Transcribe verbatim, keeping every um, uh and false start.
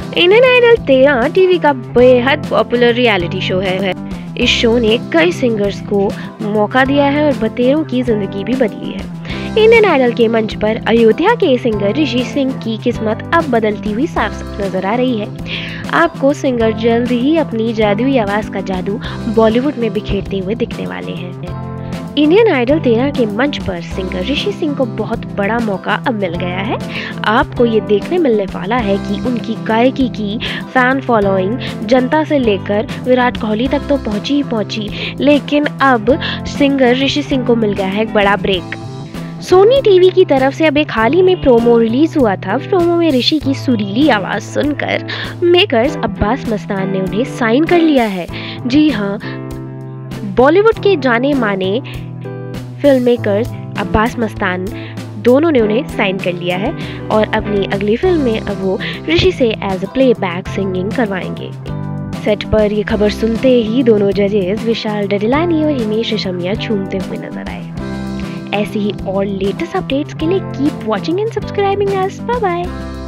Indian idol तेरह TV का बेहद पॉपुलर रियलिटी शो है। इस शो ने कई सिंगर्स को मौका दिया है और बतेरों की जिंदगी भी बदली है। इंडियन आइडल के मंच पर अयोध्या के सिंगर ऋषि सिंह की किस्मत अब बदलती हुई साफ साफ नजर आ रही है। आपको सिंगर जल्द ही अपनी जादुई आवाज का जादू बॉलीवुड में बिखेरते हुए दिखने वाले हैं। इंडियन आइडल तेरह के मंच पर सिंगर ऋषि सिंह को बहुत बड़ा मौका अब मिल गया है। आपको ये देखने मिलने वाला है कि उनकी गायकी की फैन फॉलोइंग जनता से लेकर विराट कोहली तक तो पहुंची ही पहुंची, लेकिन अब सिंगर ऋषि सिंह को मिल गया है एक बड़ा ब्रेक। सोनी टीवी की तरफ से अब एक हाल ही में प्रोमो रिलीज हुआ था। प्रोमो में ऋषि की सुरीली आवाज सुनकर मेकर्स अब्बास मस्तान ने उन्हें साइन कर लिया है। जी हाँ, बॉलीवुड के जाने माने फिल्म मेकर्स अब्बास मस्तान दोनों ने उन्हें साइन कर लिया है और अपनी अगली फिल्म में अब वो ऋषि से एज अ प्लेबैक सिंगिंग करवाएंगे। सेट पर ये खबर सुनते ही दोनों जजेस विशाल डडिलानी और हिमेश रेशमिया झूमते हुए नजर आए। ऐसी ही और लेटेस्ट अपडेट्स के लिए keep watching and subscribing us. Bye bye.